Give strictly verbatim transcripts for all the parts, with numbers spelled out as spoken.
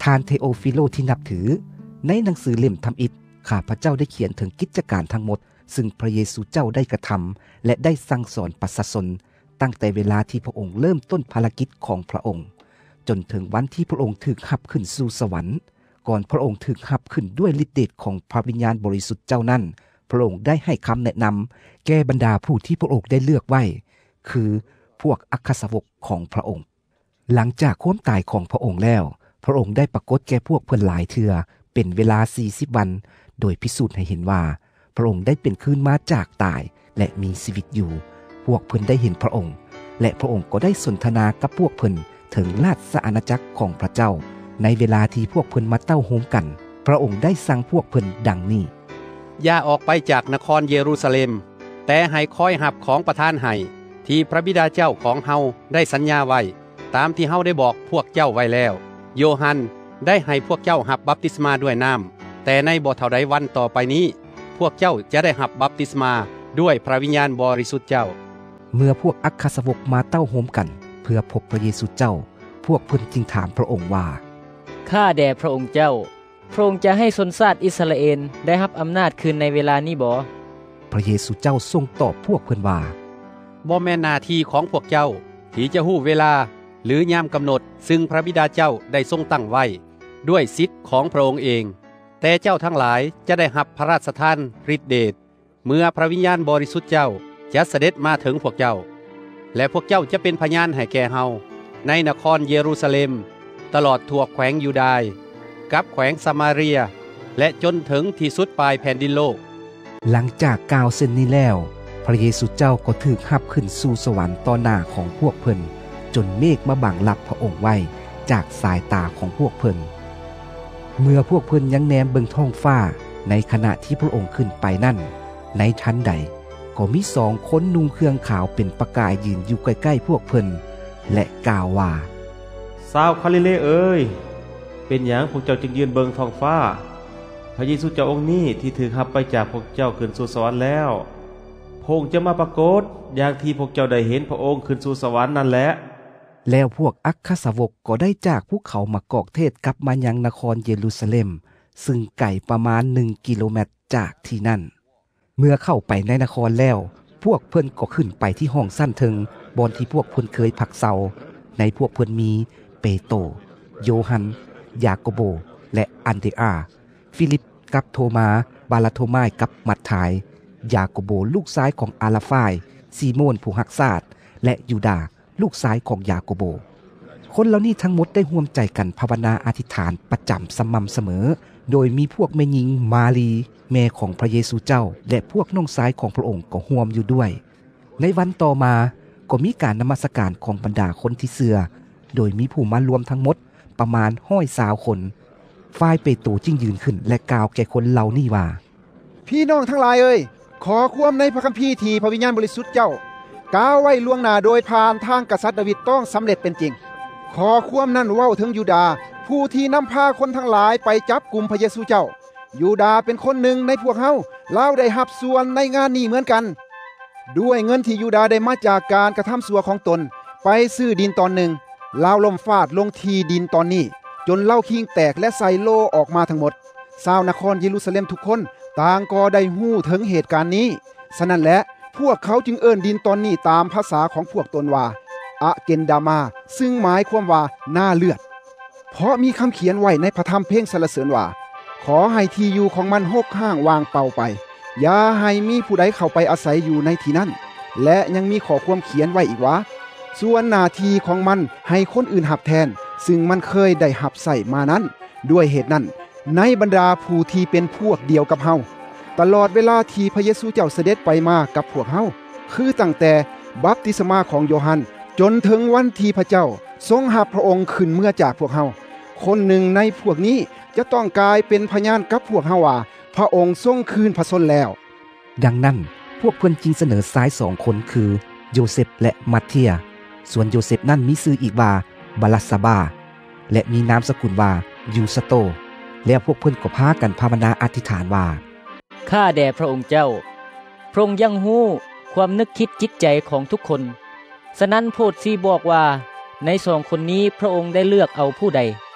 ทานเทโอฟิโลที่นับถือในหนังสือเล่มทำอิฐข้าพเจ้าได้เขียนถึงกิจการทั้งหมดซึ่งพระเยซูเจ้าได้กระทำและได้สั่งสอนประชาชนตั้งแต่เวลาที่พระองค์เริ่มต้นภารกิจของพระองค์จนถึงวันที่พระองค์ถูกรับขึ้นสู่สวรรค์ก่อนพระองค์ถูกรับขึ้นด้วยฤทธิ์เดชของพระวิญญาณบริสุทธิ์เจ้านั้นพระองค์ได้ให้คำแนะนำแก่บรรดาผู้ที่พระองค์ได้เลือกไว้คือพวกอัครสาวกของพระองค์หลังจากความตายของพระองค์แล้วพระองค์ได้ปรากฏแก่พวกเพิ่นหลายเทื่อเป็นเวลาสี่สิบวันโดยพิสูจน์ให้เห็นว่าพระองค์ได้เป็นคืนมาจากตายและมีชีวิตอยู่พวกเพิ่นได้เห็นพระองค์และพระองค์ก็ได้สนทนากับพวกเพิ่นถึงราชอาณาจักรของพระเจ้าในเวลาที่พวกเพิ่นมาเต้าโฮมกันพระองค์ได้สั่งพวกเพิ่นดังนี้อย่าออกไปจากนครเยรูซาเล็มแต่ให้คอยหับของประทานให้ที่พระบิดาเจ้าของเฮาได้สัญญาไว้ตามที่เฮาได้บอกพวกเจ้าไว้แล้วโยฮันได้ให้พวกเจ้าหับบัพติศมาด้วยน้ำแต่ในบ่เท่าใดวันต่อไปนี้พวกเจ้าจะได้หับบัพติศมาด้วยพระวิญญาณบริสุทธิ์เจ้าเมื่อพวกอัครสาวกมาเต้าโฮมกันเพื่อพบพระเยซูเจ้าพวกเพิ่นจึงถามพระองค์ว่าข้าแด่พระองค์เจ้าพระองค์จะให้ชนชาติอิสราเอลได้รับอำนาจคืนในเวลานี้บ่พระเยซูเจ้าทรงตอบพวกเพิ่นว่าบ่แม่นหน้าที่ของพวกเจ้าที่จะฮู้เวลาหรือยามกำหนดซึ่งพระบิดาเจ้าได้ทรงตั้งไว้ด้วยสิทธิ์ของพระองค์เองแต่เจ้าทั้งหลายจะได้รับพระราชทานฤทธิเดชเมื่อพระวิญญาณบริสุทธิ์เจ้าจะเสด็จมาถึงพวกเจ้าและพวกเจ้าจะเป็นพยานให้แก่เฮาในนครเยรูซาเล็มตลอดทั่วแขวงยูดาห์กับแขวงซามาเรียและจนถึงที่สุดปลายแผ่นดินโลกหลังจากกล่าวเช่นนี้แล้วพระเยซูเจ้าก็ถูกรับขึ้นสู่สวรรค์ต่อหน้าของพวกเพิ่นจนเมฆมาบังลับพระองค์ไว้จากสายตาของพวกเพิ่นเมื่อพวกเพิ่นยังแนมเบิ่งท้องฟ้าในขณะที่พระองค์ขึ้นไปนั่นในทันใดก็มีสองคนนุ่งเครื่องขาวเป็นประกายยืนอยู่ใกล้ๆพวกเพิ่นและกล่าวว่าชาวคาลิเลเอ้ยเป็นหยังพวกเจ้าจึงยืนเบิ่งท้องฟ้าพระเยซูเจ้าองค์นี้ที่ถูกรับไปจากพวกเจ้าขึ้นสู่สวรรค์แล้วพระองค์จะมาปรากฏอย่างที่พวกเจ้าได้เห็นพระองค์ขึ้นสู่สวรรค์นั่นแหละแล้วพวกอัครสาวกก็ได้จากภูเขามากอกเทศกลับมายังนครเยรูซาเล็มซึ่งไกลประมาณหนึ่งกิโลเมตรจากที่นั่นเมื่อเข้าไปในนครแล้วพวกเพิ่นก็ขึ้นไปที่ห้องสั้นเทิงบอนที่พวกเพิ่นเคยพักเซาในพวกเพิ่นมีเปโตรโยฮันยาโกโบและอันเดอาฟิลิปกับโทมาบาลาโทมายกับมัทธายยาโกโบลูกซ้ายของอาลาฟายซีโมนผู้ฮักษาดและยูดาลูกซ้ายของยาโกโบคนเหล่านี้ทั้งหมดได้ร่วมใจกันภาวนาอธิษฐานประจำสม่ำเสมอโดยมีพวกแม่หญิงมารีแม่ของพระเยซูเจ้าและพวกน้องซ้ายของพระองค์ก็ร่วมอยู่ด้วยในวันต่อมาก็มีการนมัสการของบรรดาคนที่เชื่อโดยมีผู้มารวมทั้งหมดประมาณห้อยสาวคนฝ่ายเปโตรจึงยืนขึ้นและกล่าวแก่คนเหล่านี้ว่าพี่น้องทั้งหลายเอ้ยขอความในพระคัมภีร์ที่พระวิญญาณบริสุทธิ์เจ้ากล่าวไว้ล่วงหน้าโดยผ่านทางกษัตริย์ดาวิดต้องสำเร็จเป็นจริงขอความนั้นเว้าถึงยูดาห์ผู้ที่นำพาคนทั้งหลายไปจับกุมพระเยซูเจ้ายูดาห์เป็นคนหนึ่งในพวกเฮาลาวได้รับส่วนในงานนี้เหมือนกันด้วยเงินที่ยูดาห์ได้มาจากการกระทำชั่วของตนไปซื้อดินตอนหนึ่งลาวล้มฟาดลงที่ดินตอนนี้จนเล่าคิงแตกและใส่โลออกมาทั้งหมดชาวนครเยรูซาเล็มทุกคนต่างก็ได้ฮู้ถึงเหตุการณ์นี้ฉะนั้นแหละพวกเขาจึงเอิ้นดินตอนนี้ตามภาษาของพวกตนว่าอะเกนดามาซึ่งหมายความว่าหน้าเลือดเพราะมีคำเขียนไว้ในพระธรรมเพลงสรรเสริญว่าขอให้ที่อยู่ของมันหกห้างวางเป่าไปอย่าให้มีผู้ใดเข้าไปอาศัยอยู่ในที่นั้นและยังมีข้อความเขียนไว้อีกว่าส่วนหน้าที่ของมันให้คนอื่นหับแทนซึ่งมันเคยได้หับใส่มานั้นด้วยเหตุนั้นในบรรดาผู้ที่เป็นพวกเดียวกับเฮาตลอดเวลาที่พระเยซูเจ้าเสด็จไปมากับพวกเฮาคือตั้งแต่บัพติศมาของโยฮันจนถึงวันที่พระเจ้าทรงรับพระองค์ขึ้นเมื่อจากพวกเฮาคนหนึ่งในพวกนี้จะต้องกลายเป็นพยานกับพวกเฮาว่าพระองค์ทรงคืนพระชนแล้วดังนั้นพวกเพิ่นจึงเสนอซ้ายสองคนคือโยเซฟและมัทเทียส่วนโยเซฟนั้นมีชื่ออีกว่าบาลัสบาและมีนามสกุลว่ายูสโตแล้วพวกเพิ่นก็พากันภาวนาอธิษฐานว่าข้าแด่พระองค์เจ้าพระองค์ยังฮู้ความนึกคิดจิตใจของทุกคนฉะนั้นโพดซีบอกว่าในสองคนนี้พระองค์ได้เลือกเอาผู้ใด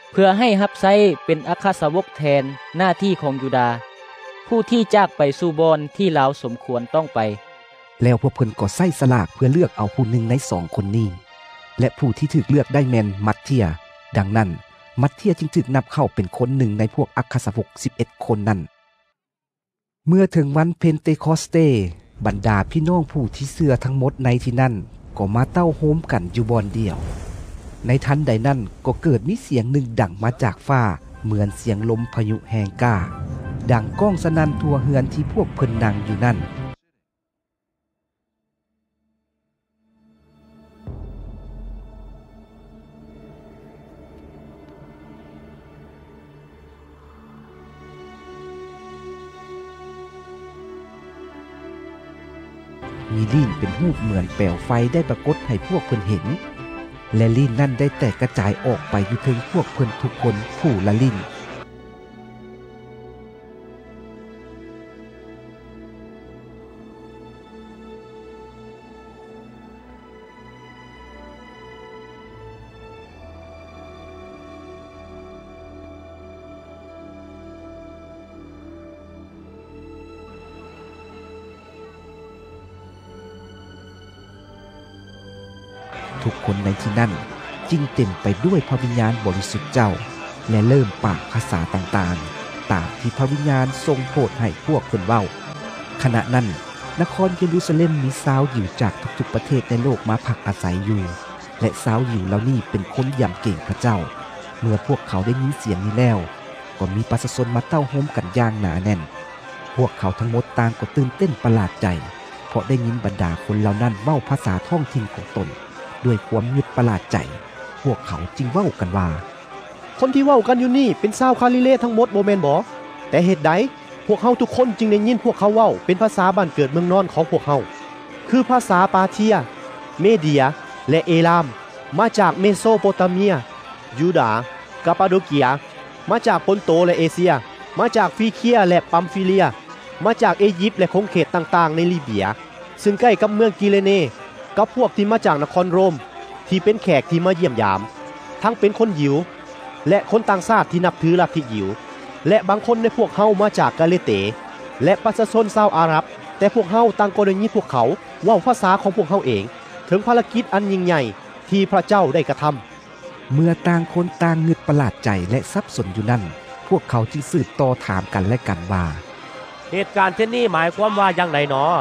เพื่อให้รับใช้เป็นอัครสาวกแทนหน้าที่ของยูดาห์ผู้ที่จากไปสู่บอนที่ลาวสมควรต้องไปแล้วพวกเพิ่นก็ใส่สลากเพื่อเลือกเอาผู้หนึ่งในสองคนนี้และผู้ที่ถูกเลือกได้แม่นมัทเทียดังนั้นมัทเทียจึงถูกนับเข้าเป็นคนหนึ่งในพวกอัครสาวกสิบเอ็ดคนนั้นเมื่อถึงวันเพนเตคอสเตบรรดาพี่น้องผู้ที่เชื่อทั้งหมดในที่นั่นก็มาเต้าโฮมกันอยู่บ่อนเดียวในทันใดนั้นก็เกิดมีเสียงหนึ่งดังมาจากฟ้าเหมือนเสียงลมพายุแห่งกล้าดังก้องสนั่นทั่วเฮือนที่พวกเพิ่นนั่งอยู่นั่นมีลิ้นเป็นรูปเหมือนแปลวไฟได้ปรากฏให้พวกเพิ่นเห็นและลิ้นนั่นได้แตกกระจายออกไปอยู่ถึงพวกเพิ่นทุกคนผู้ละลิ้นทุกคนในที่นั่นจึงเต็มไปด้วยพระวิญญาณบริสุทธิ์เจ้าและเริ่มปากภาษาต่างๆตามที่พระวิญญาณทรงโปรดให้พวกเพิ่นเว้าขณะนั้นนครเยรูซาเล็มมีชาวยิวจากทุกๆประเทศในโลกมาพักอาศัยอยู่และชาวยิวเหล่านี้เป็นคนยำเก่งพระเจ้าเมื่อพวกเขาได้ยินเสียงนี้แล้วก็มีประชาชนมาเต้าโฮมกันอย่างหนาแน่นพวกเขาทั้งหมดต่างก็ตื่นเต้นประหลาดใจเพราะได้ยินบรรดาคนเหล่านั้นเว้าภาษาท้องถิ่นของตนด้วยความยึดประหลาดใจพวกเขาจึงเว้ากันว่าคนที่เว้ากันอยู่นี่เป็นชาวคาลิเลทั้งหมดบ่แม่นบ่แต่เหตุใดพวกเฮาทุกคนจึงได้ยินพวกเขาเว้าเป็นภาษาบ้านเกิดเมืองนอนของพวกเฮาคือภาษาปาเทียเมเดียและเอลามมาจากเมโสโปเตเมียยูดาห์กาปาโดเกียมาจากปอนโตและเอเชียมาจากฟีเคียและปัมฟิเลียมาจากอียิปต์และคงเขตต่างๆในลิเบียซึ่งใกล้กับเมืองกิเลเนกับพวกที่มาจากนครโรมที่เป็นแขกที่มาเยี่ยมยามทั้งเป็นคนยิวและคนต่างชาติที่นับถือลัทธิยิวและบางคนในพวกเฮามาจากกาเลเตและประชาชนชาวอาหรับแต่พวกเฮาต่างก็ได้ยินพวกเขาเว้าภาษาของพวกเฮาเองถึงภารกิจอันยิ่งใหญ่ที่พระเจ้าได้กระทำเมื่อต่างคนต่างงึดประหลาดใจและสับสนอยู่นั่นพวกเขาจึงสืบต่อถามกันและกันว่าเหตุการณ์เช่นนี้หมายความว่าอย่างไรหนอ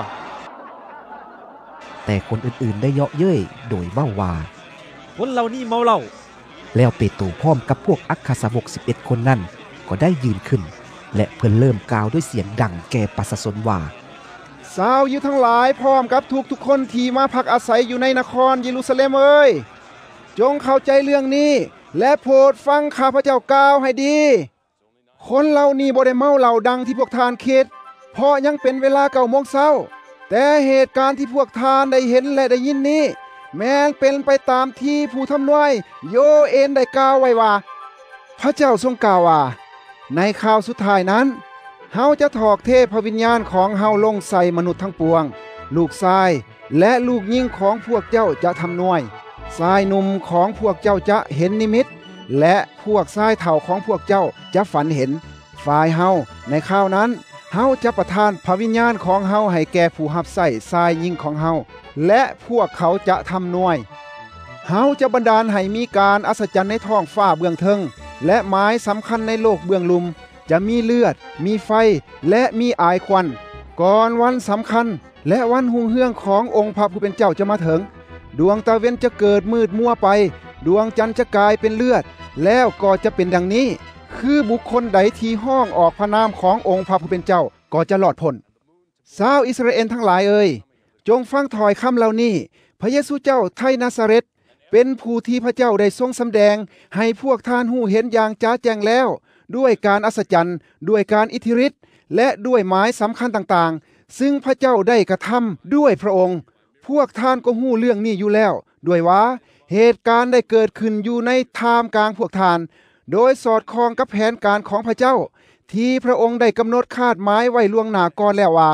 แต่คนอื่นๆได้เยาะเย้ยโดยเว้าว่าคนเหล่านี้เมาเหล้าแล้วเปโตรพร้อมกับพวกอัครสาวกสิบเอ็ดคนนั้นก็ได้ยืนขึ้นและเพิ่นเริ่มกล่าวด้วยเสียงดังแก่ประชาชนว่าชาวยิวทั้งหลายพร้อมกับทุกๆคนที่มาพักอาศัยอยู่ในนครเยรูซาเล็มเอ้ยจงเข้าใจเรื่องนี้และโปรดฟังข้าพเจ้ากล่าวให้ดีคนเหล่านี้บ่ได้เมาเหล้าดังที่พวกทานคิดเพราะยังเป็นเวลาเก้าโมงเช้าแต่เหตุการณ์ที่พวกทานได้เห็นและได้ยินนี้แม้นเป็นไปตามที่ผู้ทำนวยโยเอลได้กล่าวไว้ว่าพระเจ้าทรงกล่าวว่าในข่าวสุดท้ายนั้นเฮาจะถอกเทพวิญญาณของเฮาลงใส่มนุษย์ทั้งปวงลูกชายและลูกหญิงของพวกเจ้าจะทำนวยชายหนุ่มของพวกเจ้าจะเห็นนิมิตและพวกชายเฒ่าของพวกเจ้าจะฝันเห็นฝ่ายเฮาในข่าวนั้นเฮาจะประทานพระวิญญาณของเฮาให้แก่ผู้รับใช้ชายหญิงของเฮาและพวกเขาจะทำนวยเฮาจะบันดาลให้มีการอัศจรรย์ในท้องฟ้าเบื้องเทิงและหมายสำคัญในโลกเบื้องลุ่มจะมีเลือดมีไฟและมีอายควันก่อนวันสำคัญและวันหุ่งเฮืองขององค์พระผู้เป็นเจ้าจะมาถึงดวงตะเวนจะเกิดมืดมัวไปดวงจันทร์จะกลายเป็นเลือดแล้วก็จะเป็นดังนี้คือบุคคลใดที่ห้องออกพระนามขององค์พระผู้เป็นเจ้าก็จะหลอดพ้นชาวอิสราเอลทั้งหลายเอ่ยจงฟังถ้อยคำเหล่านี้พระเยซูเจ้าไทนาซาเรตเป็นผู้ที่พระเจ้าได้ทรงสำแดงให้พวกท่านหู้เห็นอย่างจ้าแจ้งแล้วด้วยการอัศจรรย์ด้วยการอิทธิฤทธิ์และด้วยหมายสำคัญต่างๆซึ่งพระเจ้าได้กระทำด้วยพระองค์พวกท่านก็หู้เรื่องนี้อยู่แล้วด้วยว่าเหตุการณ์ได้เกิดขึ้นอยู่ในท่ามกลางพวกท่านโดยสอดคล้องกับแผนการของพระเจ้าที่พระองค์ได้กำหนดคาดหมายไว้ล่วงหน้าก่อนแล้วว่าภ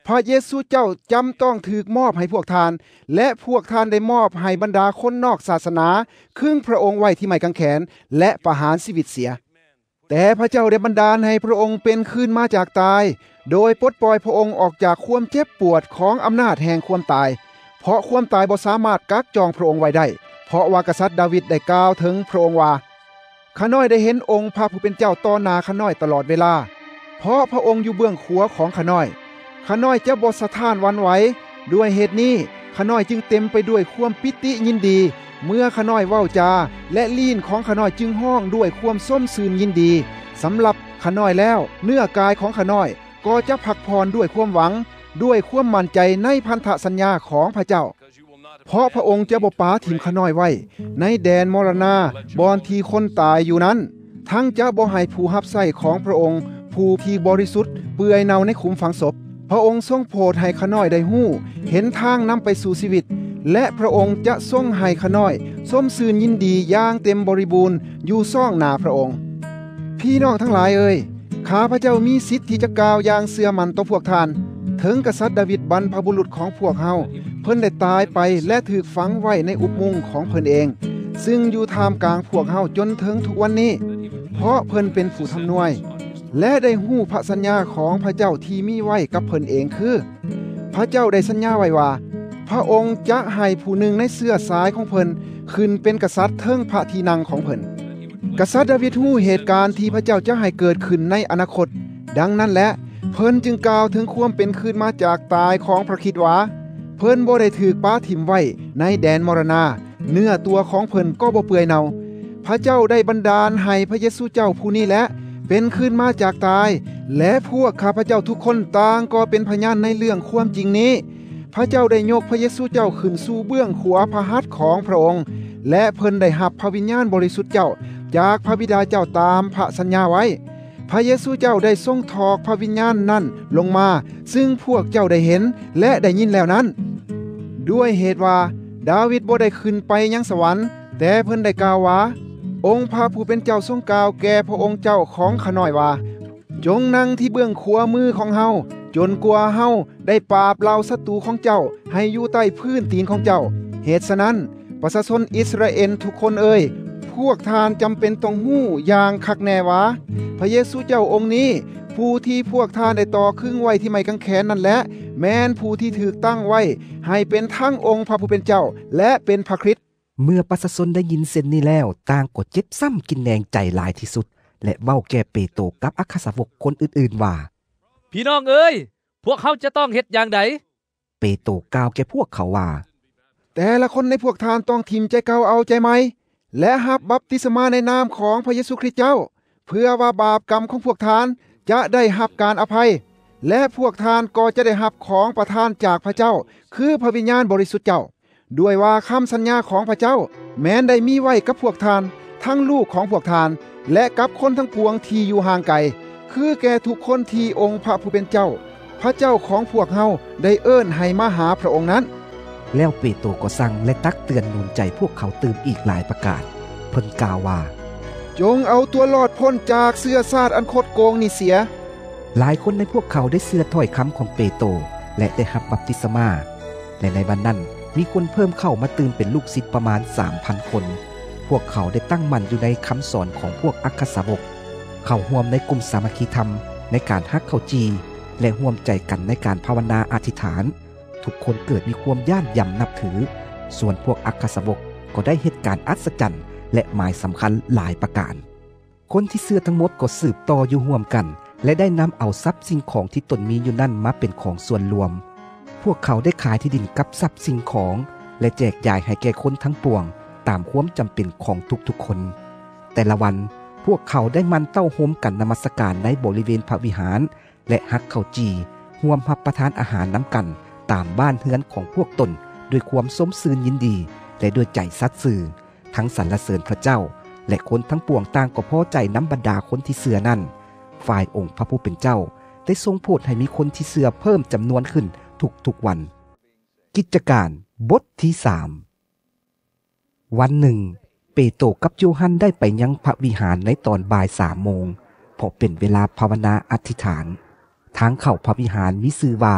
พระเยซูเจ้าจำต้องถูกมอบให้พวกทานและพวกทานได้มอบให้บรรดาคนนอกศาสนาครึ่งพระองค์ไว้ที่ไม้กางแขนและประหารชีวิตเสียแต่พระเจ้าได้บันดาลให้พระองค์เป็นคืนมาจากตายโดยปลดปล่อยพระองค์ออกจากความเจ็บปวดของอำนาจแห่งความตายเพราะความตายบ่สามารถกักจองพระองค์ไว้ได้เพราะว่ากษัตริย์ดาวิดได้กล่าวถึงพระองค์ว่าข้าน้อยได้เห็นองค์พระผู้เป็นเจ้าต่อหน้าข้าน้อยตลอดเวลาเพราะพระองค์อยู่เบื้องขวาของข้าน้อยข้าน้อยจะบ่สะท้านหวั่นไหวด้วยเหตุนี้ข้าน้อยจึงเต็มไปด้วยความปิติยินดีเมื่อข้าน้อยเว้าจาและลิ้นของข้าน้อยจึงห้องด้วยความส้มซื่นยินดีสำหรับข้าน้อยแล้วเนื้อกายของข้าน้อยก็จะพักพรด้วยความหวังด้วยความมั่นใจในพันธสัญญาของพระเจ้าเพราะพระองค์จะบ่ปาถิ่มข้าน้อยไว้ในแดนมรณาบอนที่คนตายอยู่นั้นทั้งจะบ่ให้ผู้รับใช้ของพระองค์ผู้ที่บริสุทธิ์เปื่อยเน่าในขุมฝังศพพระองค์ทรงโปรดให้ข้าน้อยได้ฮู้เห็นทางนำไปสู่ชีวิตและพระองค์จะทรงให้ข้าน้อยส้มซื่นยินดีอย่างเต็มบริบูรณ์อยู่ซ่องหน้าพระองค์พี่น้องทั้งหลายเอ่ยข้าพระเจ้ามีสิทธิ์ที่จะกล่าวอย่างเสื่อมั่นต่อพวกท่านถึงกษัตริย์ดาวิดบรรพบุรุษของพวกเฮาเพิ่นได้ตายไปและถูกฝังไว้ในอุโมงค์ของเพิ่นเองซึ่งอยู่ท่ามกลางพวกเฮาจนถึงทุกวันนี้เพราะเพิ่นเป็นผู้ทำนวยและได้ฮู้พระสัญญาของพระเจ้าที่มีไว้กับเพิ่นเองคือพระเจ้าได้สัญญาไว้ว่าพระองค์จะให้ผู้หนึ่งในเสื้อสายของเพิ่นขึ้นเป็นกษัตริย์เทิงพระที่นั่งของเพิ่นกษัตริย์ดาวิดฮู้เหตุการณ์ที่พระเจ้าจะให้เกิดขึ้นในอนาคตดังนั้นแหละเพิ่นจึงกล่าวถึงความเป็นคืนมาจากตายของพระคริสต์ว่าเพิ่นบ่ได้ถูกปาถิ่มไว้ในแดนมรณาเนื้อตัวของเพิ่นก็บ่เปื่อยเน่าพระเจ้าได้บันดาลให้พระเยซูเจ้าผู้นี้แหละเป็นคืนมาจากตายและพวกข้าพเจ้าทุกคนต่างก็เป็นพยานในเรื่องความจริงนี้พระเจ้าได้ยกพระเยซูเจ้าขึ้นสู่เบื้องขวาพระหัตถ์ของพระองค์และเพิ่นได้รับพระวิญญาณบริสุทธิ์เจ้าจากพระบิดาเจ้าตามพระสัญญาไว้พระเยซูเจ้าได้ทรงถอกพระวิญญาณนั้นลงมาซึ่งพวกเจ้าได้เห็นและได้ยินแล้วนั้นด้วยเหตุว่าดาวิดบ่ได้ขึ้นไปยังสวรรค์แต่เพิ่นได้กล่าวว่าองค์พระผู้เป็นเจ้าทรงกล่าวแก่พระองค์เจ้าของข้าน้อยว่าจงนั่งที่เบื้องขวามือของเฮาจนกว่าเฮาได้ปราบเหล่าศัตรูของเจ้าให้อยู่ใต้พื้นตีนของเจ้าเหตุฉะนั้นประชาชนอิสราเอลทุกคนเอ่ยพวกทานจำเป็นต้องฮู้อย่างคักแน่ว่าพระเยซูเจ้าองค์นี้ผู้ที่พวกทานได้ต่อครึ่งไว้ที่ไม้กางแขนนั่นแหละแม้นผู้ที่ถูกตั้งไว้ให้เป็นทั้งองค์พระผู้เป็นเจ้าและเป็นพระคริสต์เมื่อประชาชนได้ยินเส้นนี้แล้วต่างก็เจ็บซ้ำกินแหนงใจหลายที่สุดและเว้าแก่เปโตรกับอัครสาวกคนอื่นๆว่าพี่น้องเอ้ยพวกเขาจะต้องเฮ็ดอย่างใดเปโตรกล่าวแก่พวกเขาว่าแต่ละคนในพวกทานต้องทิมใจเก่าเอาใจใหม่และรับบัพติศมาในนามของพระเยซูคริสต์เจ้าเพื่อว่าบาปกรรมของพวกทานจะได้รับการอภัยและพวกทานก็จะได้รับของประทานจากพระเจ้าคือพระวิญญาณบริสุทธิ์เจ้าด้วยว่าคำสัญญาของพระเจ้าแม้นได้มีไว้กับพวกทานทั้งลูกของพวกทานและกับคนทั้งปวงที่อยู่ห่างไกลคือแก่ทุกคนที่องค์พระผู้เป็นเจ้าพระเจ้าของพวกเฮาได้เอิ้นให้มาหาพระองค์นั้นแล้วเปโตรก็สั่งและตักเตือนหนุนใจพวกเขาตื่นอีกหลายประการเพิ่นกล่าวว่าจงเอาตัวรอดพ้นจากเสื้อซาดอันคดโกงนี่เสียหลายคนในพวกเขาได้เชื่อถ้อยคำของเปโตรและได้รับบัพติศมาและในวันนั้นมีคนเพิ่มเข้ามาตื่นเป็นลูกศิษย์ประมาณ สามพัน คนพวกเขาได้ตั้งมั่นอยู่ในคำสอนของพวกอัครสาวกเข้าร่วมในกลุ่มสามัคคีธรรมในการฮักเข้าจีและร่วมใจกันในการภาวนาอธิษฐานทุกคนเกิดมีความย่านยำนับถือส่วนพวกอัครสาวกก็ได้เหตุการณ์อัศจรรย์และหมายสำคัญหลายประการคนที่เชื่อทั้งหมดก็สืบต่ออยู่ร่วมกันและได้นำเอาทรัพย์สิ่งของที่ตนมีอยู่นั่นมาเป็นของส่วนรวมพวกเขาได้ขายที่ดินกับทรัพย์สิ่งของและแจกจ่ายให้แก่คนทั้งปวงตามความจำเป็นของทุกๆคนแต่ละวันพวกเขาได้มันเต้าโฮมกันนมัสการในบริเวณพระวิหารและฮักเข้าจีร่วมรับประทานอาหารน้ำกันตามบ้านเฮือนของพวกตนด้วยความสมซื่นยินดีและด้วยใจสัตย์ซื่อทั้งสรรเสริญพระเจ้าและคนทั้งปวงต่างก็พอใจน้ำบรรดาคนที่เชื่อนั้นฝ่ายองค์พระผู้เป็นเจ้าได้ทรงโปรดให้มีคนที่เชื่อเพิ่มจำนวนขึ้นทุกๆวันกิจการบทที่สามวันหนึ่งเปโตรกับโยฮันได้ไปยังพระวิหารในตอนบ่ายสามโมงเพราะเป็นเวลาภาวนาอธิษฐานทางเข้าพระวิหารมีชื่อว่า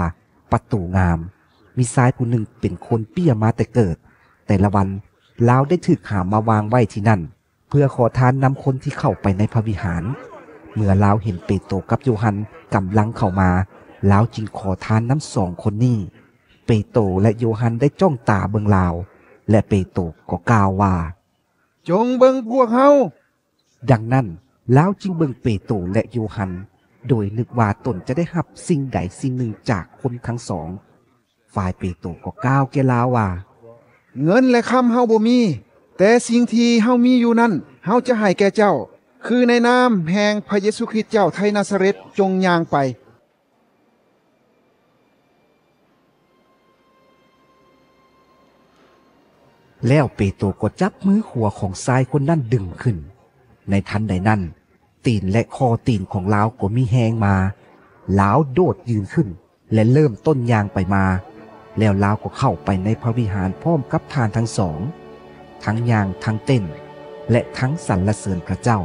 ประตูงามมีชายผู้หนึ่งเป็นคนเปี้ยมาแต่เกิดแต่ละวันลาวได้ถูกหามาวางไว้ที่นั่นเพื่อขอทานนำคนที่เข้าไปในพระวิหารเมื่อลาวเห็นเปโตรกับโยฮันกำลังเข้ามาลาวจึงขอทานน้ำสองคนนี้เปโตรและโยฮันได้จ้องตาเบิ่งลาวและเปโตรก็กล่าวว่าจงเบิ่งพวกเฮาดังนั้นลาวจึงเบิ่งเปโตรและโยฮันโดยนึกว่าตนจะได้รับสิ่งใดสิ่งหนึ่งจากคนทั้งสองฝ่ายเปโตรก็กล่าวแก่ลาวว่าเงินและคำเฮาบ่มีแต่สิ่งที่เฮามีอยู่นั้นเฮาจะให้แก่เจ้าคือในนามแห่งพระเยซูคริสต์เจ้าไทนาซาเร็ตจงย่างไปแล้วเปโตรก็จับมือขวาของชายคนนั้นดึงขึ้นในทันใดนั้นตีนและคอตีนของลาวก็มีแหงมาลาวโดดยืนขึ้นและเริ่มต้นยางไปมาแล้วลาวก็เข้าไปในพระวิหารพร้อมกับทานทั้งสองทั้งยางทั้งเต้นและทั้งสรรเสริญพระเจ้า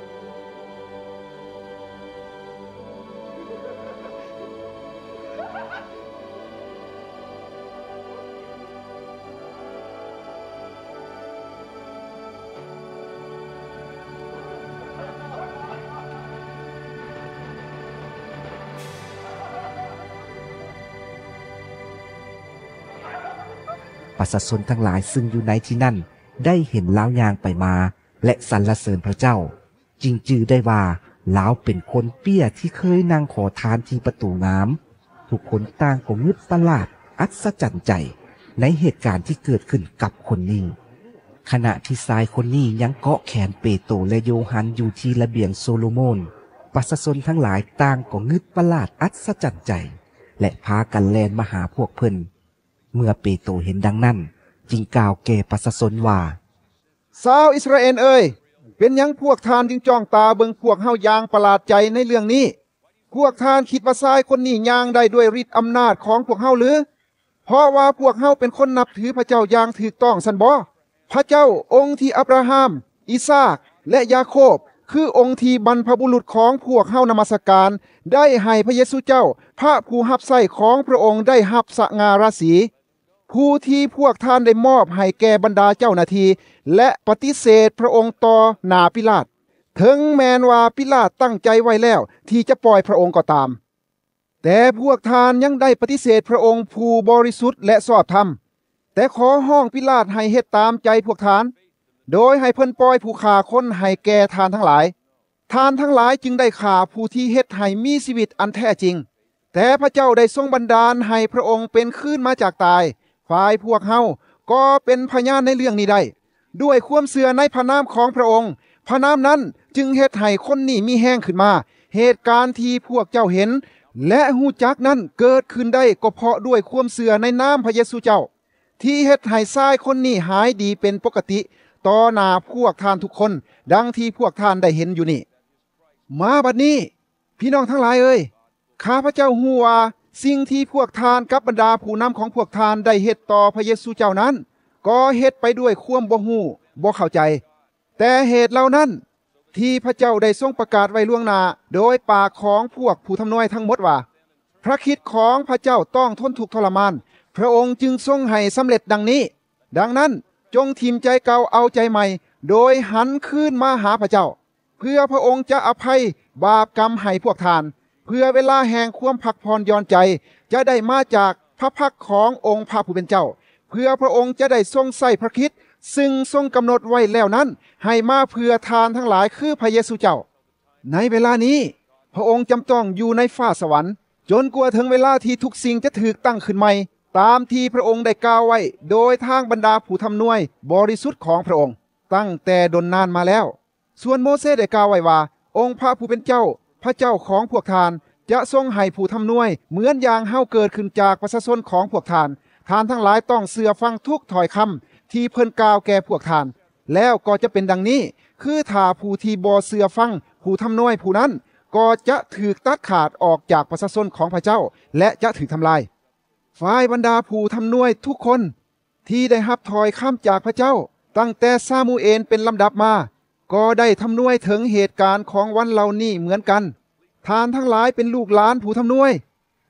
ประชาชนทั้งหลายซึ่งอยู่ในที่นั่นได้เห็นลาวยางไปมาและสรรเสริญพระเจ้าจึงจื่อได้ว่าลาวเป็นคนเปี้ยที่เคยนั่งขอทานที่ประตูน้ำทุกคนต่างก็งึดประหลาดอัศจรรย์ใจในเหตุการณ์ที่เกิดขึ้นกับคนนี้ขณะที่ชายคนนี้ยังเกาะแขนเปโตรและโยฮันอยู่ที่ระเบียงโซโลมอนประชาชนทั้งหลายต่างก็งึดประหลาดอัศจรรย์ใจและพากันแล่นมาหาพวกเพิ่นเมื่อเปโตรเห็นดังนั้นจึงกล่าวแก่ประชาชนว่าชาวอิสราเอลเอ่ยเป็นหยังพวกทานจึงจ้องตาเบิ่งพวกเฮาอย่างประหลาดใจในเรื่องนี้พวกทานคิดว่าชายคนนี้ย่างได้ด้วยฤทธิ์อำนาจของพวกเฮาหรือเพราะว่าพวกเฮาเป็นคนนับถือพระเจ้าอย่างถูกต้องซั่นบ่พระเจ้าองค์ที่อับราฮัมอิสาคและยาโคบคือองค์ที่บรรพบุรุษของพวกเฮานมัสการได้ให้พระเยซูเจ้าพระผู้รับใช้ของพระองค์ได้รับสง่าราศีผู้ที่พวกท่านได้มอบให้แก่บรรดาเจ้าหน้าที่และปฏิเสธพระองค์ต่อหน้าปิลาตถึงแม้นว่าปิลาตตั้งใจไว้แล้วที่จะปล่อยพระองค์ก็ตามแต่พวกท่านยังได้ปฏิเสธพระองค์ผู้บริสุทธิ์และชอบธรรมแต่ขอห้องปิลาตให้เฮ็ดตามใจพวกท่านโดยให้เพิ่นปล่อยผู้ฆ่าคนให้แก่ท่านทั้งหลายท่านทั้งหลายจึงได้ฆ่าผู้ที่เฮ็ดให้มีชีวิตอันแท้จริงแต่พระเจ้าได้ทรงบันดาลให้พระองค์เป็นขึ้นมาจากตายฝ่ายพวกเฮาก็เป็นพยานในเรื่องนี้ได้ด้วยความเชื่อในพระนามของพระองค์พระนามนั้นจึงเฮ็ดให้คนนี้มีแห้งขึ้นมาเหตุการณ์ที่พวกเจ้าเห็นและฮู้จักนั้นเกิดขึ้นได้ก็เพราะด้วยความเชื่อในนามพระเยซูเจ้าที่เฮ็ดให้ชายคนนี้หายดีเป็นปกติต่อหน้าพวกท่านทุกคนดังที่พวกท่านได้เห็นอยู่นี่มาบัดนี้พี่น้องทั้งหลายเอ้ยข้าพระเจ้าฮู้ว่าสิ่งที่พวกทานกับบรรดาผู้นำของพวกทานได้เฮ็ดต่อพระเยซูเจ้านั้นก็เฮ็ดไปด้วยความบ่ฮู้บ่เข้าใจแต่เหตุเหล่านั้นที่พระเจ้าได้ทรงประกาศไว้ล่วงหน้าโดยปากของพวกผู้ทำนายทั้งหมดว่าพระคิดของพระเจ้าต้องทนทุกข์ทรมานพระองค์จึงทรงให้สำเร็จดังนี้ดังนั้นจงทิมใจเก่าเอาใจใหม่โดยหันคืนมาหาพระเจ้าเพื่อพระองค์จะอภัยบาปกรรมให้พวกทานเพื่อเวลาแห่งความพักผ่อนหย่อนใจจะได้มาจากพระพักขององค์พระผู้เป็นเจ้าเพื่อพระองค์จะได้ทรงใส่พระคริสต์ซึ่งทรงกำหนดไว้แล้วนั้นให้มาเพื่อทานทั้งหลายคือพระเยซูเจ้าในเวลานี้พระองค์จำต้องอยู่ในฟ้าสวรรค์จนกว่าถึงเวลาที่ทุกสิ่งจะถูกตั้งขึ้นใหม่ตามที่พระองค์ได้กล่าวไว้โดยทางบรรดาผู้ทำนวยบริสุทธิ์ของพระองค์ตั้งแต่ดนนานมาแล้วส่วนโมเสสได้กล่าวไว้ว่าองค์พระผู้เป็นเจ้าพระเจ้าของพวกทานจะทรงให้ผู้ทำนวยเหมือนอย่างเฮาเกิดขึ้นจากประชาชนของพวกทานทานทั้งหลายต้องเสื่อฟังทุกถ้อยคำที่เพิ่นกล่าวแก่พวกทานแล้วก็จะเป็นดังนี้คือถ้าผู้ที่บ่เสื่อฟังผู้ทำนวยผู้นั้นก็จะถูกตัดขาดออกจากประชาชนของพระเจ้าและจะถูกทำลายฝ่ายบรรดาผู้ทำนวยทุกคนที่ได้รับถ้อยคำจากพระเจ้าตั้งแต่ซามูเอลเป็นลำดับมาก็ได้ทำนวยถึงเหตุการณ์ของวันเหล่านี้เหมือนกันท่านทั้งหลายเป็นลูกหลานผู้ทำนวย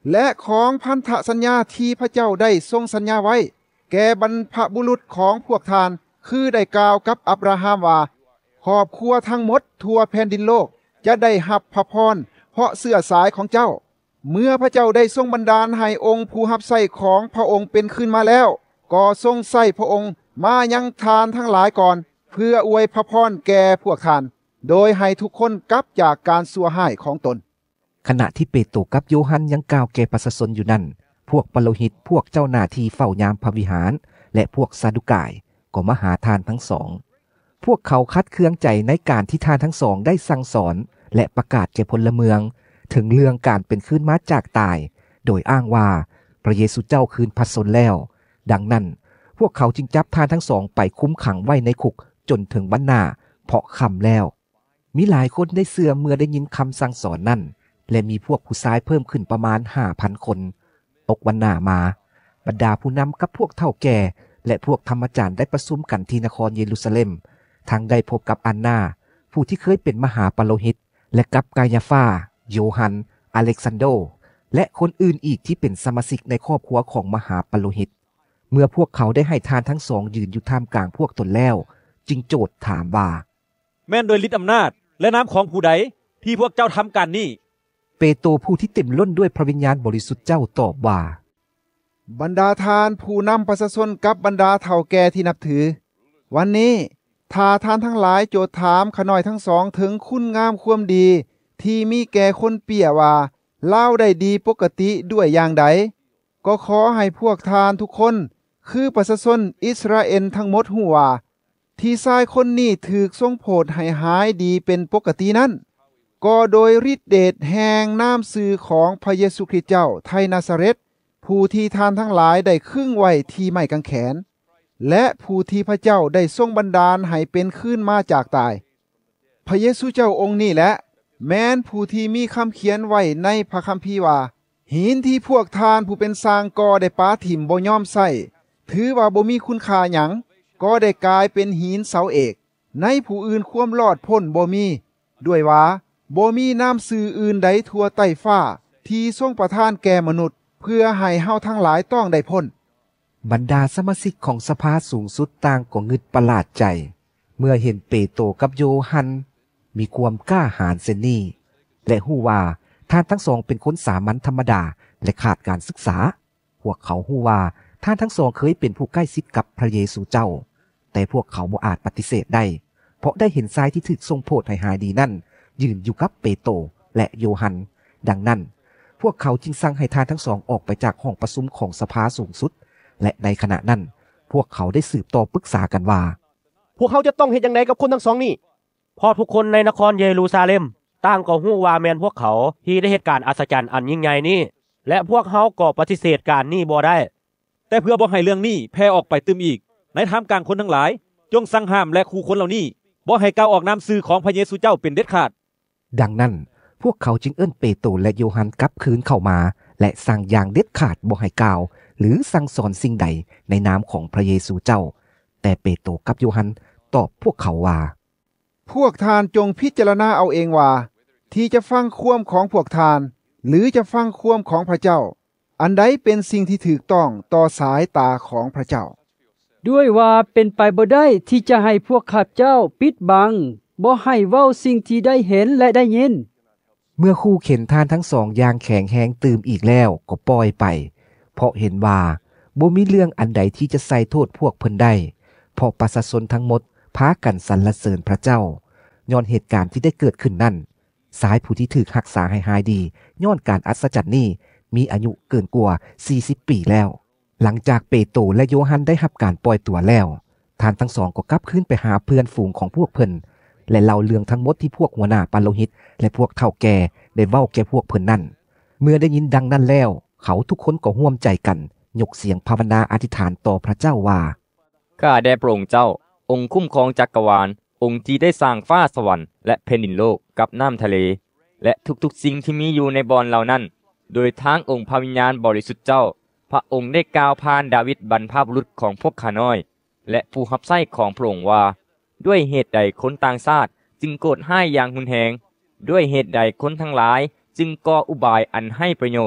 และของพันธสัญญาที่พระเจ้าได้ทรงสัญญาไว้แก่บรรพบุรุษของพวกทานคือได้กล่าวกับอับราฮัมว่าครอบครัวทั้งหมดทั่วแผ่นดินโลกจะได้รับพระพรเพราะเสื้อสายของเจ้าเมื่อพระเจ้าได้ทรงบันดาลให้องค์ผู้รับใช้ของพระองค์เป็นขึ้นมาแล้วก็ทรงใช้พระองค์มายังทานทั้งหลายก่อนเพื่ออวยพระพรแก่พวกทานโดยให้ทุกคนกลับจากการชั่วร้ายของตนขณะที่เปโตรกับโยฮันยังกล่าวแก่ประชาชนอยู่นั้นพวกปโลหิตพวกเจ้าหน้าที่เฝ้ายามพระวิหารและพวกซาดุกายก็มาหาทานทั้งสองพวกเขาคัดเคืองใจในการที่ทานทั้งสองได้สั่งสอนและประกาศแก่พลเมืองถึงเรื่องการเป็นขึ้นมาจากตายโดยอ้างว่าพระเยซูเจ้าคืนพระชนแล้วดังนั้นพวกเขาจึงจับทานทั้งสองไปคุ้มขังไว้ในคุกจนถึงวันหน้าเพราะค่ำแล้วมีหลายคนได้เสื่อเมื่อได้ยินคำสั่งสอนนั้นและมีพวกผู้ชายเพิ่มขึ้นประมาณ ห้าพัน คนตกวันหน้ามาบรรดาผู้นำกับพวกเฒ่าแก่และพวกธรรมจารย์ได้ประชุมกันที่นครเยรูซาเล็มทั้งได้พบกับอันนาผู้ที่เคยเป็นมหาปโลหิตและกับกายาฟาโยฮันอเล็กซานโดและคนอื่นอีกที่เป็นสมาชิกในครอบครัวของมหาปโลหิตเมื่อพวกเขาได้ให้ทานทั้งสองยืนอยู่ท่ามกลางพวกตนแล้วจึงโจทย์ถามว่าแม่นโดยฤทธิ์อำนาจและน้ำของผู้ใดที่พวกเจ้าทำการนี้เปโตรผู้ที่เต็มล้นด้วยพระวิญญาณบริสุทธิ์เจ้าตอบว่าบรรดาทานผู้นำประชาชนกับบรรดาเฒ่าแก่ที่นับถือวันนี้ถ้าทานทั้งหลายโจทย์ถามขน้อยทั้งสองถึงคุณงามความดีที่มีแก่คนเปี่ยว่าเล่าได้ดีปกติด้วยอย่างใดก็ขอให้พวกทานทุกคนคือประชาชนอิสราเอลทั้งหมดฮู้ว่าที่ชายคนนี้ถูกทรงโปรดให้หายดีเป็นปกตินั้นก็โดยฤทธิเดชแห่งน้ำสื่อของพระเยซูคริสต์เจ้าไทนาซาเรตผู้ที่ทานทั้งหลายได้ครึ่งไว้ที่ไม้กางแขนและผู้ที่พระเจ้าได้ทรงบันดาลให้เป็นขึ้นมาจากตายพระเยซูเจ้าองค์นี้แหละแม้นผู้ที่มีคำเขียนไว้ในพระคัมภีร์ว่าหินที่พวกทานผู้เป็นสร้างก่อได้ปาถิ่มบ่ยอมใส่ถือว่าบ่มีคุณค่าหยังก็ได้กลายเป็นหินเสาเอกในผู้อื่นความรอดพ้นบ่มีด้วยว่าบ่มีน้ำสื่ออื่นใดทั่วใต้ฟ้าที่ทรงประทานแก่มนุษย์เพื่อให้เฮาทั้งหลายต้องได้พ้นบรรดาสมาชิกของสภาสูงสุดต่างก็งึดประหลาดใจเมื่อเห็นเปโตรกับโยฮันมีความกล้าหาญเช่นนี้และฮู้ว่าท่านทั้งสองเป็นคนสามัญธรรมดาและขาดการศึกษาพวกเขาฮู้ว่าท่านทั้งสองเคยเป็นผู้ใกล้ชิดกับพระเยซูเจ้าแต่พวกเขาบ่อาจปฏิเสธได้เพราะได้เห็นชายที่ถูกทรงโปรดให้หายดีนั่นยืนอยู่กับเปโตรและโยฮันดังนั้นพวกเขาจึงสั่งให้ท่านทั้งสองออกไปจากห้องประชุมของสภาสูงสุดและในขณะนั้นพวกเขาได้สืบต่อปรึกษากันว่าพวกเขาจะต้องเฮ็ดจังไดกับคนทั้งสองนี่พอทุกคนในนครเยรูซาเล็มต่างก็ฮู้ว่าแม่นพวกเขาที่ได้เหตุการณ์อัศจรรย์อันยิ่งใหญ่นี้และพวกเขาก็ปฏิเสธการนี้บ่ได้แต่เพื่อบ่ให้เรื่องนี้แพร่ออกไปตึมอีกในท่ามกลางคนทั้งหลายจงสั่งห้ามและขู่คนเหล่านี้บ่ให้กล่าวออกนามชื่อของพระเยซูเจ้าเป็นเด็ดขาดดังนั้นพวกเขาจึงเอิ้นเปโตรและโยฮันกลับคืนเข้ามาและสั่งอย่างเด็ดขาดบ่ให้กล่าวหรือสั่งสอนสิ่งใดในนามของพระเยซูเจ้าแต่เปโตรกับโยฮันตอบพวกเขาว่าพวกทานจงพิจารณาเอาเองว่าที่จะฟังความของพวกทานหรือจะฟังความของพระเจ้าอันใดเป็นสิ่งที่ถูกต้องต่อสายตาของพระเจ้าด้วยว่าเป็นไปบ่ได้ที่จะให้พวกข้าพเจ้าปิดบังบ่ให้เว้าสิ่งที่ได้เห็นและได้ยินเมื่อคู่เข็นทานทั้งสองอย่างแข็งแหงตื่มอีกแล้วก็ปล่อยไปเพราะเห็นว่าบ่มีเรื่องอันใดที่จะใส่โทษพวกเพิ่นได้เพราะประชาชนทั้งหมดพากันสรรเสริญพระเจ้าย้อนเหตุการณ์ที่ได้เกิดขึ้นนั้นสายผู้ที่ถูกรักษาให้หายดีย้อนการอัศจรรย์นี้มีอายุเกินกว่าสี่สิบปีแล้วหลังจากเปโตรและโยฮันได้รับการปล่อยตัวแล้วท่านทั้งสองก็กลับคืนไปหาเพื่อนฝูงของพวกเพิ่นและเล่าเรื่องทั้งหมดที่พวกหัวหน้าปาโลหิตและพวกเฒ่าแก่ได้เว้าแก่พวกเพิ่นนั้นเมื่อได้ยินดังนั้นแล้วเขาทุกคนก็ร่วมใจกันยกเสียงภาวนาอธิษฐานต่อพระเจ้าว่าข้าได้พระองค์เจ้าองค์คุ้มครองจักรวาลองค์ที่ได้สร้างฟ้าสวรรค์และแผ่นดินโลกกับน้ำทะเลและทุกๆสิ่งที่มีอยู่ในบ่อนเหล่านั้นโดยทางองค์พระวิญญาณบริสุทธิ์เจ้าพระองค์ได้กล่าวผ่านดาวิดบรรพบุรุษของพวกข้าน้อยและผู้รับใช้ของพระองค์ว่าด้วยเหตุใดคนต่างชาติจึงโกรธให้อย่างรุนแรงด้วยเหตุใดคนทั้งหลายจึงก่ออุบายอันให้ประโยชน์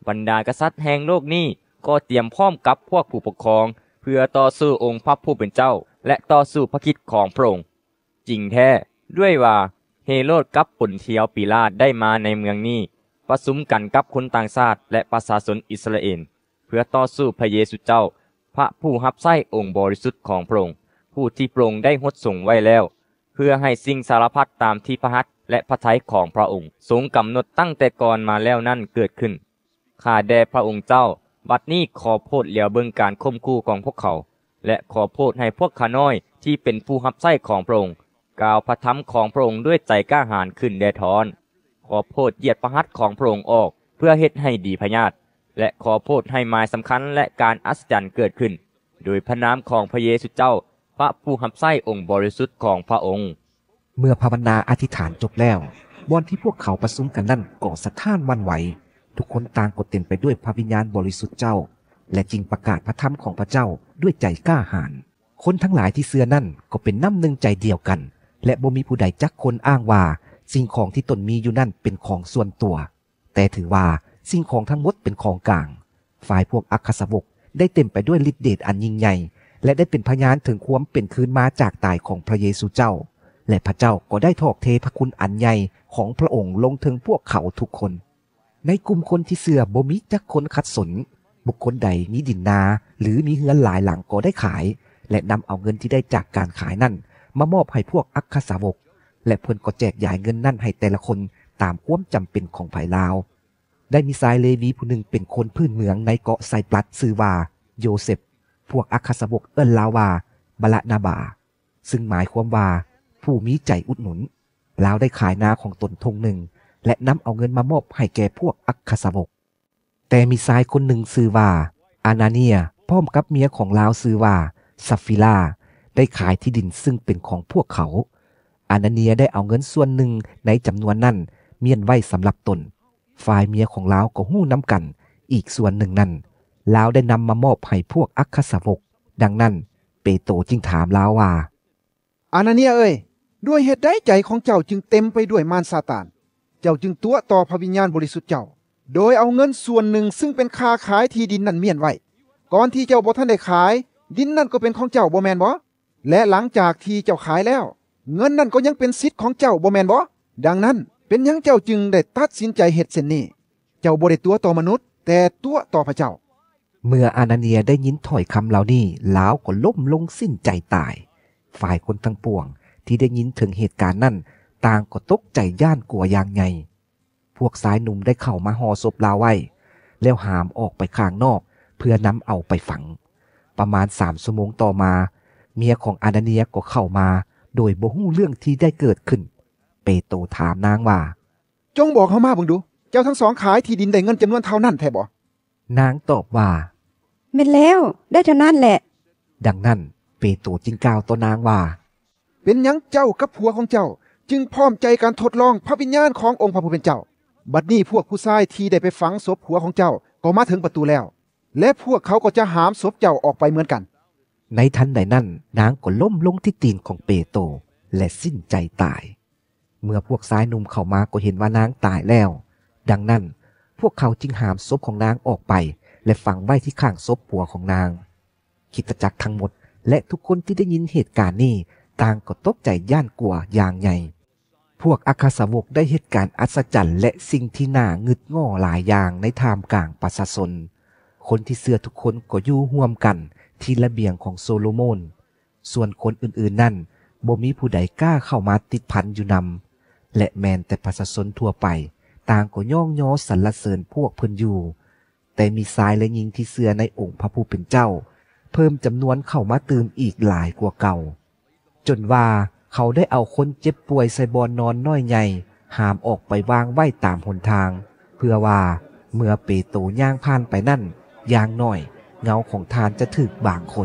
บรรดากษัตริย์แห่งโลกนี้ก็เตรียมพร้อมกับพวกผู้ปกครองเพื่อต่อสู้องค์พระผู้เป็นเจ้าและต่อสู้พระคิดของพระองค์จริงแท้ด้วยว่าเฮโรดกับปนเทียวปิลาตได้มาในเมืองนี้ประสุมกันกับคนต่างชาติและประชาชนอิสราเอลเพื่อต่อสู้พระเยซูเจ้าพระผู้รับใช้องค์บริสุทธิ์ของพระองค์ผู้ที่พระองค์ได้หดส่งไว้แล้วเพื่อให้สิ่งสารพัดตามที่พระหัตถ์และพระทัยของพระองค์ทรงกำหนดตั้งแต่ก่อนมาแล้วนั้นเกิดขึ้นข้าแด่พระองค์เจ้าบัดนี้ขอโพดเหลียวเบิ่งการข่มขู่ของพวกเขาและขอโพดให้พวกข้าน้อยที่เป็นผู้รับใช้ของพระองค์กล่าวพระธรรมของพระองค์ด้วยใจกล้าหาญขึ้นแด่ทอนขอโพดเหยียดพระหัตถ์ของพระองค์ออกเพื่อเฮ็ดให้ดีพญาตและขอโพดให้หมายสำคัญและการอัศจรรย์เกิดขึ้นโดยพระนามของพระเยซูเจ้าพระผู้รับใช้องค์บริสุทธิ์ของพระองค์เมื่อภาวนาอธิษฐานจบแล้วบอนที่พวกเขาประชุมกันนั่นก็สะท้านหวั่นไหวทุกคนต่างก็เต็มไปด้วยพระวิญญาณบริสุทธิ์เจ้าและจึงประกาศพระธรรมของพระเจ้าด้วยใจกล้าหาญคนทั้งหลายที่เชื่อนั่นก็เป็นน้ำหนึ่งใจเดียวกันและบ่มีผู้ใดจักคนอ้างว่าสิ่งของที่ตนมีอยู่นั่นเป็นของส่วนตัวแต่ถือว่าสิ่งของทั้งหมดเป็นของกลางฝ่ายพวกอัครสาวกได้เต็มไปด้วยฤทธิ์เดชอันยิ่งใหญ่และได้เป็นพยานถึงความเป็นคืนมาจากตายของพระเยซูเจ้าและพระเจ้าก็ได้ทอกเทพระคุณอันใหญ่ของพระองค์ลงถึงพวกเขาทุกคนในกลุ่มคนที่เชื่อบ่มีจักคนขัดสนบุคคลใดมีดินนาหรือมีเฮือนหลายหลังก็ได้ขายและนำเอาเงินที่ได้จากการขายนั่นมามอบให้พวกอัครสาวกและเพิ่นก็แจกจ่ายเงินนั่นให้แต่ละคนตามความจำเป็นของฝ่ายลาวได้มีชายเลวีผู้หนึ่งเป็นคนพื้นเมืองในเกาะไซปรัสชื่อว่าโยเซฟพวกอัครสาวกเอิ้นลาวว่าบาละนาบาซึ่งหมายความว่าผู้มีใจอุดหนุนลาวได้ขายนาของตนทงหนึ่งและนำเอาเงินมามอบให้แก่พวกอัครสาวกแต่มีชายคนหนึ่งชื่อว่าอานาเนียพร้อมกับเมียของลาวชื่อว่าซัฟฟิลาได้ขายที่ดินซึ่งเป็นของพวกเขาอานาเนียได้เอาเงินส่วนหนึ่งในจำนวนนั้นเมียนไว้สำหรับตนฝ่ายเมียของลาวก็หู้น้ำกันอีกส่วนหนึ่งนั้นลาวได้นำมามอบให้พวกอัครสาวกดังนั้นเปโตรจึงถามลาวว่าอานาเนียเอ้ยด้วยเหตุใดใจของเจ้าจึงเต็มไปด้วยมารซาตานเจ้าจึงตัวต่อพระวิญญาณบริสุทธิ์เจ้าโดยเอาเงินส่วนหนึ่งซึ่งเป็นค่าขายที่ดินนั้นเมียนไว้ก่อนที่เจ้าบ่ทันได้ขายดินนั่นก็เป็นของเจ้าบ่แม่นบ่และหลังจากที่เจ้าขายแล้วเงินนั่นก็ยังเป็นสิทธิ์ของเจ้าบ่แม่นบ่ดังนั้นเป็นหยังเจ้าจึงได้ตัดสินใจเฮ็ดเช่นนี้เจ้าบ่ได้ตัวต่อมนุษย์แต่ตัวต่อพระเจ้าเมื่ออานาเนียได้ยินถ้อยคำเหล่านี้ลาวก็ล้มลงสิ้นใจตายฝ่ายคนทั้งปวงที่ได้ยินถึงเหตุการณ์นั้นต่างก็ตกใจย่านกลัวอย่างไงพวกสายหนุ่มได้เข้ามาห่อศพลาวไว้แล้วหามออกไปข้างนอกเพื่อนำเอาไปฝังประมาณสามชั่วโมงต่อมาเมียของอานาเนียก็เข้ามาโดยบ่ฮู้เรื่องที่ได้เกิดขึ้นเปโตรถามนางว่าจงบอกเฮามาเบิ่งดูเจ้าทั้งสองขายที่ดินได้เงินจำนวนเท่านั้นแท้บ่นางตอบว่าแม่นแล้วได้เท่านั้นแหละดังนั้นเปโตรจึงกล่าวต่อนางว่าเป็นหยังเจ้ากับผัวของเจ้าจึงพร้อมใจการทดลองพระวิญญาณขององค์พระผู้เป็นเจ้าบัดนี้พวกผู้ชายที่ได้ไปฝังศพผัวของเจ้าก็มาถึงประตูแล้วและพวกเขาก็จะหามศพเจ้าออกไปเหมือนกันในทันใดนั้นนางก็ล้มลงที่ตีนของเปโตรและสิ้นใจตายเมื่อพวกชายหนุ่มเข้ามาก็เห็นว่านางตายแล้วดังนั้นพวกเขาจึงหามศพของนางออกไปและฝังไว้ที่ข้างศพผัวของนางคริสตจักรทั้งหมดและทุกคนที่ได้ยินเหตุการณ์นี้ต่างก็ตกใจย่านกลัวอย่างใหญ่พวกอัครสาวกได้เหตุการณ์อัศจรรย์และสิ่งที่น่างึดง่อหลายอย่างในท่ามกลางประชาชนคนที่เชื่อทุกคนก็อยู่ร่วมกันที่ระเบียงของโซโลมอนส่วนคนอื่นๆนั่นบ่มีผู้ใดกล้าเข้ามาติดพันอยู่นำและแม้แต่ประชาชนทั่วไปต่างก็ย่องย้อสรรเสริญพวกเพิ่นอยู่แต่มีชายและหญิงที่เชื่อในองค์พระผู้เป็นเจ้าเพิ่มจำนวนเข้ามาเติมอีกหลายกว่าเก่าจนว่าเขาได้เอาคนเจ็บป่วยใส่บอนนอนน้อยใหญ่หามออกไปวางไว้ตามหนทางเพื่อว่าเมื่อเปโตรย่างผ่านไปนั่นอย่างน้อยเงาของทานจะถึกบางคน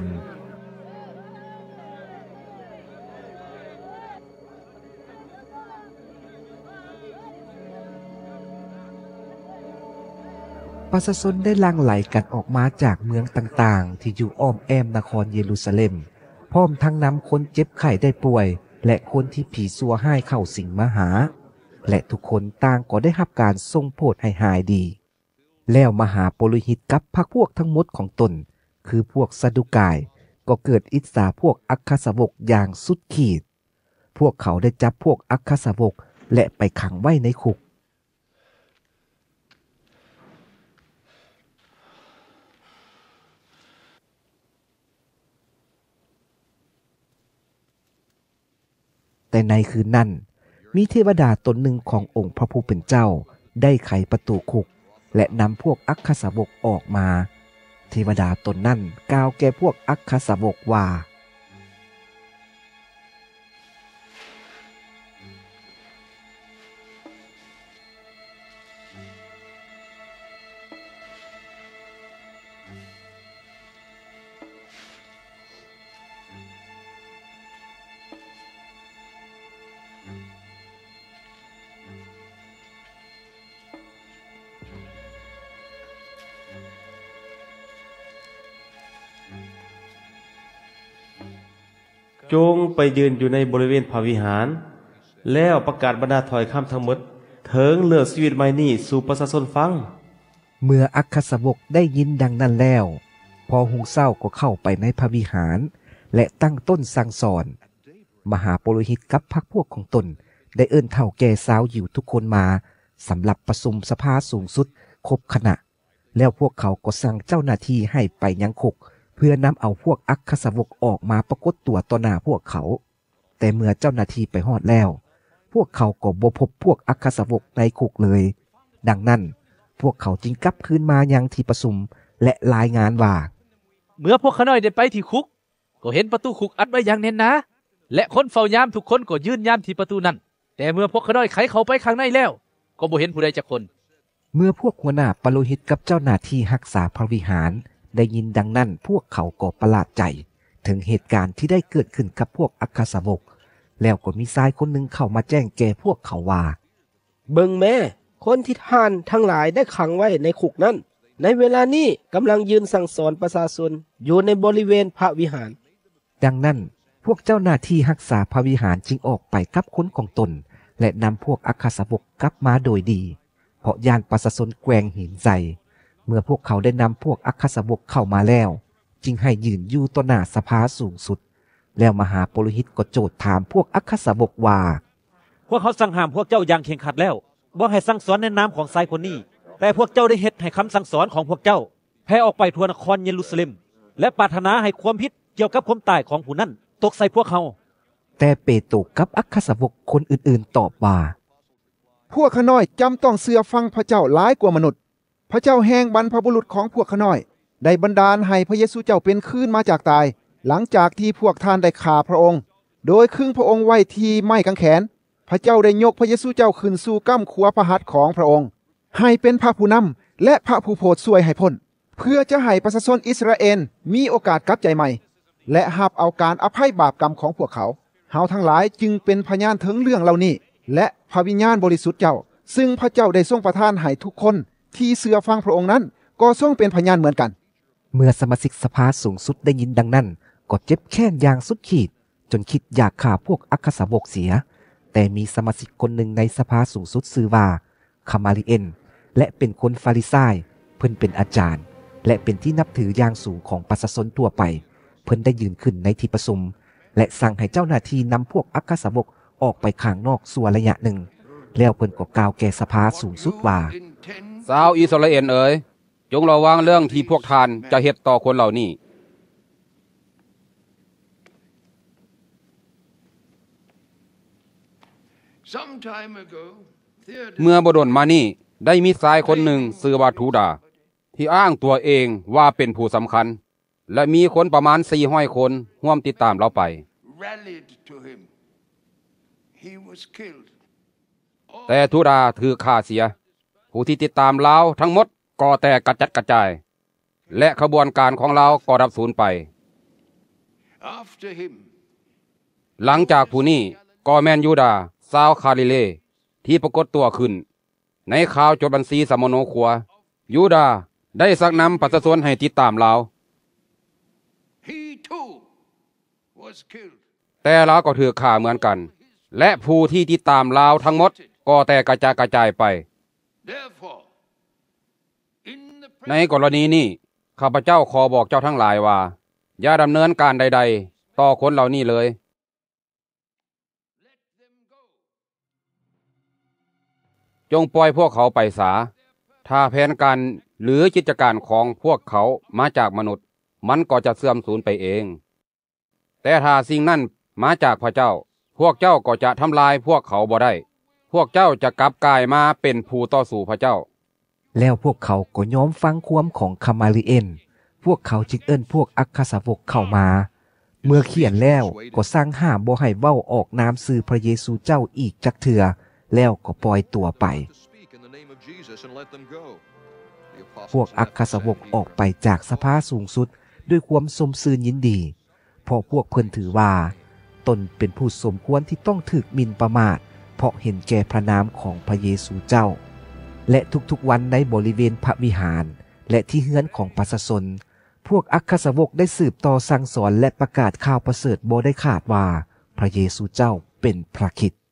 ประชาชนได้ลังไหลกันออกมาจากเมืองต่างๆที่อยู่อ้อมแอมนครเยรูซาเล็มพร้อมทั้งนำคนเจ็บไข้ได้ป่วยและคนที่ผีซัวให้เข้าสิงมาหาและทุกคนต่างก็ได้รับการทรงโปรดให้หายดีแล้วมหาปุโรหิตกับพรรคพวกทั้งหมดของตนคือพวกซาดูกายก็เกิดอิจฉาพวกอัคคสาวกอย่างสุดขีดพวกเขาได้จับพวกอัคคสาวกและไปขังไว้ในคุกแต่ในคืนนั้นมีเทวดาตนหนึ่งขององค์พระผู้เป็นเจ้าได้ไขประตูคุกและนำพวกอัคคสาวกออกมาเทวดาตนนั้นกล่าวแก่พวกอัคคสาวกว่าจงไปยืนอยู่ในบริเวณพระวิหารแล้วประกาศบรรดาถ้อยคำทั้งหมดเถิงเลือกชีวิตใหม่นี้สู่ประชาชนฟังเมื่ออัคคสาวกได้ยินดังนั้นแล้วพอหุงเศร้าก็เข้าไปในพระวิหารและตั้งต้นสั่งสอนมหาปุโรหิตกับพรรคพวกของตนได้เอิ้นเฒ่าแก่สาวอยู่ทุกคนมาสำหรับประชุมสภาสูงสุดครบคณะแล้วพวกเขาก็สั่งเจ้าหน้าที่ให้ไปยังคุกเพื่อนำเอาพวกอัคคสาวกออกมาปรากฏตัวต่อหน้าพวกเขาแต่เมื่อเจ้าหน้าที่ไปฮอดแล้วพวกเขาก็บ่พบพวกอัคคสาวกในคุกเลยดังนั้นพวกเขาจึงกลับคืนมายังที่ประชุมและรายงานว่าเมื่อพวกข้าน้อยได้ไปที่คุกก็เห็นประตูคุกอัดไว้อย่างแน่นหนาและคนเฝ้ายามทุกคนก็ยืนยามที่ประตูนั้นแต่เมื่อพวกข้าน้อยไขเข้าไปข้างในแล้วก็บ่เห็นผู้ใดจักคนเมื่อพวกหัวหน้าปุโรหิตกับเจ้าหน้าที่รักษาพระวิหารได้ยินดังนั้นพวกเขาก็ประหลาดใจถึงเหตุการณ์ที่ได้เกิดขึ้นกับพวกอัคคสาวกแล้วก็มีชายคนหนึ่งเข้ามาแจ้งแก่พวกเขาว่าเบิ่งแม่คนที่ท่านทั้งหลายได้ขังไว้ในคุกนั้นในเวลานี้กำลังยืนสั่งสอนประชาชนอยู่ในบริเวณพระวิหารดังนั้นพวกเจ้าหน้าที่รักษาพระวิหารจึงออกไปกับคนของตนและนำพวกอัคคสาวกกลับมาโดยดีเพราะย่านประชาชนแกว่งหินใจเมื่อพวกเขาได้นำพวกอัคคสาวกเข้ามาแล้วจึงให้ยืนอยู่ต่อหน้าสภาสูงสุดแล้วมหาปุโรหิตก็โจทย์ถามพวกอัคคสาวกว่าพวกเขาสั่งห้ามพวกเจ้าอย่างเข่งขัดแล้วบ่ให้สั่งสอนในนามของชายคนนี้แต่พวกเจ้าได้เฮ็ดให้คำสั่งสอนของพวกเจ้าแผ่ออกไปทั่วนครเยรูซาเล็มและปรารถนาให้ความผิดเกี่ยวกับความตายของผู้นั้นตกใส่พวกเขาแต่เปโตรกับอัคคสาวกคนอื่นๆตอบว่าพวกข้าน้อยจำต้องเชื่อฟังพระเจ้าหลายกว่ามนุษย์พระเจ้าแห่งบรรพบุรุษของพวกข้าน้อยได้บันดาลให้พระเยซูเจ้าเป็นคืนมาจากตายหลังจากที่พวกท่านได้ฆ่าพระองค์โดยครึ่งพระองค์ไว้ที่ไม้กางแขนพระเจ้าได้ยกพระเยซูเจ้าขึ้นสู่ก้ำขวาพระหัตถ์ของพระองค์ให้เป็นพระผู้นำและพระผู้โปรดช่วยให้พ้นเพื่อจะให้ประชาชนอิสราเอลมีโอกาสกลับใจใหม่และรับเอาการอภัยบาปกรรมของพวกเขาเฮาทั้งหลายจึงเป็นพยานถึงเรื่องเหล่านี้และพระวิญญาณบริสุทธิ์เจ้าซึ่งพระเจ้าได้ทรงประทานให้ทุกคนที่เชื่อฟังพระองค์นั้นก็ทรงเป็นพยานเหมือนกันเมื่อสมาชิกสภาสูงสุดได้ยินดังนั้นก็เจ็บแค้นอย่างสุดขีดจนคิดอยากฆ่าพวกอัคคสาวกเสียแต่มีสมาชิกคนหนึ่งในสภาสูงสุดชื่อว่าคามาลิเอนและเป็นคนฟาริซายเพิ่นเป็นอาจารย์และเป็นที่นับถืออย่างสูงของประชาชนทั่วไปเพิ่นได้ยืนขึ้นในที่ประชุมและสั่งให้เจ้าหน้าที่นำพวกอัคคสาวกออกไปข้างนอกส่วนระยะหนึ่งแล้วเพิ่นก็กล่าวแก่สภาสูงสุดว่าชาวอิสราเอลเอ๋ยจงระวังเรื่องที่พวกท่านจะเฮ็ดต่อคนเหล่านี้เมื่อบ่ดนมานี่ได้มีชายคนหนึ่งชื่อว่าทูดาที่อ้างตัวเองว่าเป็นผู้สำคัญและมีคนประมาณสี่ร้อยคนร่วมติดตามเราไปแต่ทูดาถือฆ่าเสียผู้ที่ติดตามเราทั้งหมดก็แตกกระจัดกระจายและขบวนการของเราก็ดับสูญไปหลังจากผู้นี้ก็แม่นยูดาชาวคาลิเลที่ปรากฏตัวขึ้นในข่าวจดบัญชีสมโนครัวยูดาได้สักนำประชาชนให้ติดตามเราแต่เราก็ถือฆ่าเหมือนกันและผู้ที่ติดตามเราทั้งหมดก็แตกกระจายกระจายไปในกรณีนี้ข้าพเจ้าขอบอกเจ้าทั้งหลายว่าอย่าดำเนินการใดๆต่อคนเหล่านี้เลยจงปล่อยพวกเขาไปสาถ้าแผนการหรือกิจการของพวกเขามาจากมนุษย์มันก็จะเสื่อมสูญไปเองแต่ถ้าสิ่งนั้นมาจากพระเจ้าพวกเจ้าก็จะทำลายพวกเขาบ่ได้พวกเจ้าจะกลับกายมาเป็นผู้ต่อสู้พระเจ้าแล้วพวกเขาก็ยอมฟังความของคามาลิเอนพวกเขาจึงเอิ้นพวกอัครสาวกเข้ามาเมื่อเขียนแล้วก็สั่งห้ามบ่ให้เว้าออกนามชื่อพระเยซูเจ้าอีกจักเทื่อแล้วก็ปล่อยตัวไปพวกอัครสาวกออกไปจากสภาสูงสุดด้วยความสมซื่นยินดีเพราะพวกเพิ่นถือว่าตนเป็นผู้สมควรที่ต้องถูกหมิ่นประมาทเพราะเห็นแก่พระนามของพระเยซูเจ้าและทุกๆวันในบริเวณพระวิหารและที่เฮือนของประชาชนพวกอัครสาวกได้สืบต่อสั่งสอนและประกาศข่าวประเสริฐบ่ได้ขาดว่าพระเยซูเจ้าเป็นพระคริสต์